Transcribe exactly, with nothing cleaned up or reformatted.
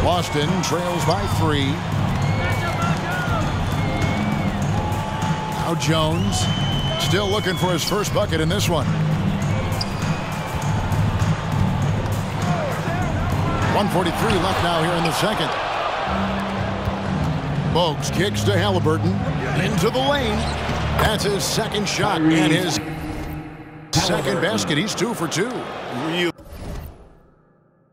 Boston trails by three. Now Jones still looking for his first bucket in this one. one forty-three left now here in the second. Bogues kicks to Halliburton. Into the lane. That's his second shot and his second basket. He's two for two. Real